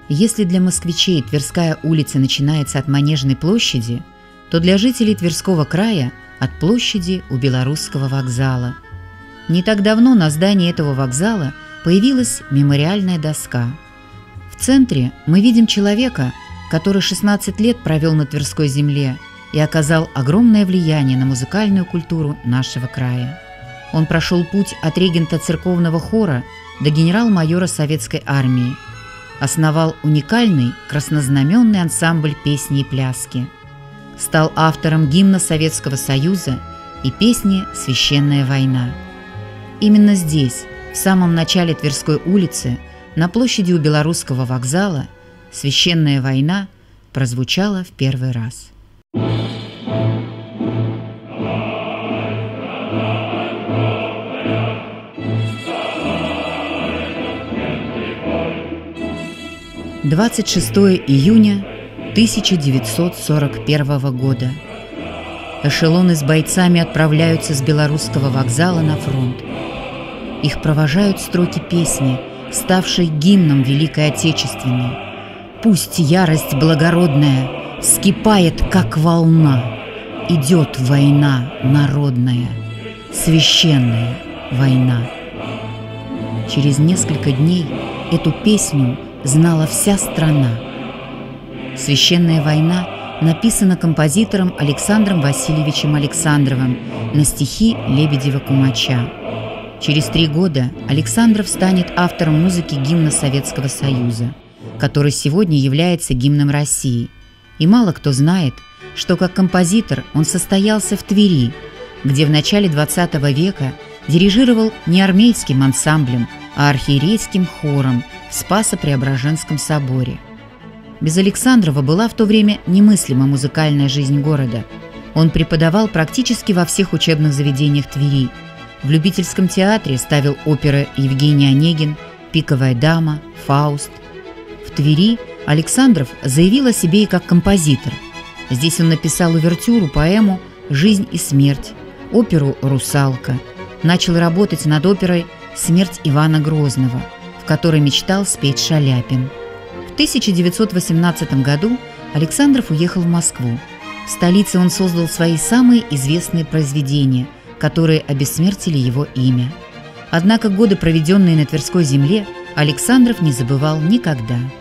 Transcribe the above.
Если для москвичей Тверская улица начинается от Манежной площади, то для жителей Тверского края – от площади у Белорусского вокзала. Не так давно на здании этого вокзала появилась мемориальная доска. В центре мы видим человека, который 16 лет провел на Тверской земле и оказал огромное влияние на музыкальную культуру нашего края. Он прошел путь от регента церковного хора до генерал-майора Советской армии, основал уникальный краснознаменный ансамбль песни и пляски, стал автором гимна Советского Союза и песни «Священная война». Именно здесь, в самом начале Тверской улицы, на площади у Белорусского вокзала, «Священная война» прозвучала в первый раз. «26 июня 1941 года. Эшелоны с бойцами отправляются с Белорусского вокзала на фронт. Их провожают строки песни, ставшей гимном Великой Отечественной. Пусть ярость благородная вскипает, как волна. Идет война народная, священная война». Через несколько дней эту песню знала вся страна. «Священная война» написана композитором Александром Васильевичем Александровым на стихи Лебедева-Кумача. Через 3 года Александров станет автором музыки гимна Советского Союза, который сегодня является гимном России. И мало кто знает, что как композитор он состоялся в Твери, где в начале XX века дирижировал не армейским ансамблем, а архиерейским хором в Спасо-Преображенском соборе. Без Александрова была в то время немыслима музыкальная жизнь города. Он преподавал практически во всех учебных заведениях Твери. В любительском театре ставил оперы Евгений Онегин, «Пиковая дама», «Фауст». В Твери Александров заявил о себе и как композитор. Здесь он написал увертюру, поэму «Жизнь и смерть», оперу «Русалка». Начал работать над оперой «Смерть Ивана Грозного», в которой мечтал спеть Шаляпин. В 1918 году Александров уехал в Москву. В столице он создал свои самые известные произведения, которые обессмертили его имя. Однако годы, проведенные на Тверской земле, Александров не забывал никогда.